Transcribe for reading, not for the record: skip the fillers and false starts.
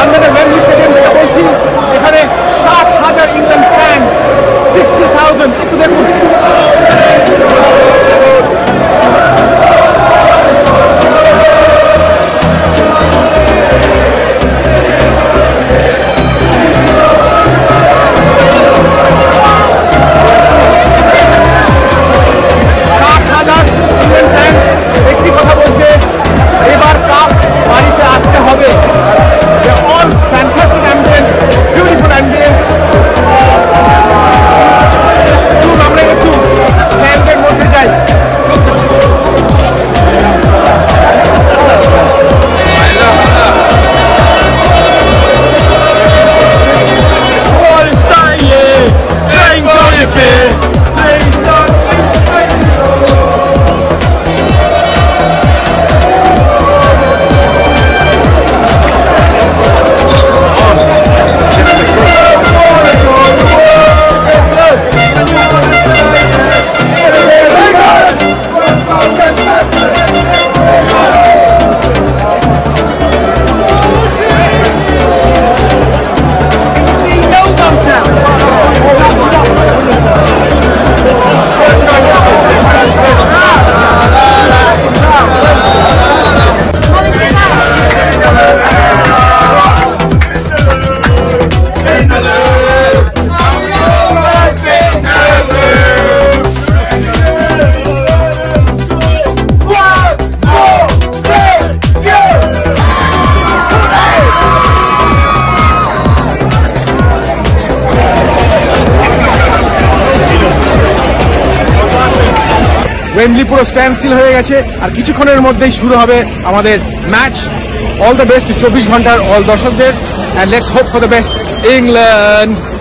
লন্ডনের Wembley stadium থেকে বলছি। এখানে 60,000 ইংল্যান্ড ফ্যান্স, 60,000। একটু দেখুন। ওয়েম্বলি পুরো স্ট্যান্ড স্টিল হয়ে গেছে, আর কিছুক্ষণের মধ্যেই শুরু হবে আমাদের ম্যাচ। অল দ্য বেস্ট 24 ঘন্টার অল দর্শকদের, and let's hope for the best England.